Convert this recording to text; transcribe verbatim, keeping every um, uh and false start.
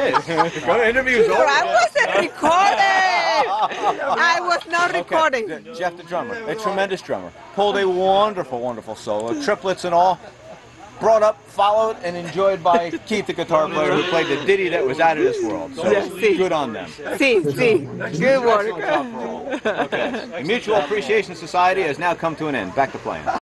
did. Go to interviews. But I wasn't recording. I was not recording. Okay. Jeff the drummer, a tremendous drummer, pulled a wonderful, wonderful solo, triplets and all. Brought up, followed, and enjoyed by Keith, the guitar player, who played the ditty that was out of this world. So Yes, sí. good on them. Sí, sí. Good work. Okay. The Mutual Appreciation Society has now come to an end. Back to playing.